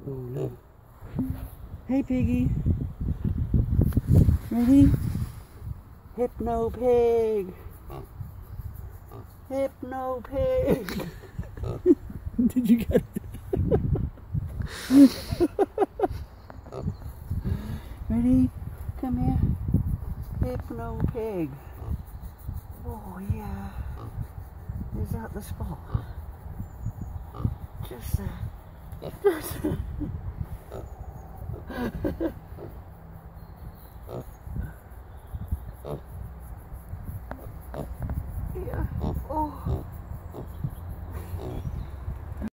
Oh, look. Hey, piggy. Ready? Hypno pig. Hypno pig. Did you get it? Ready? Come here. Hypno pig. Oh, yeah. Is that the spot? Just there.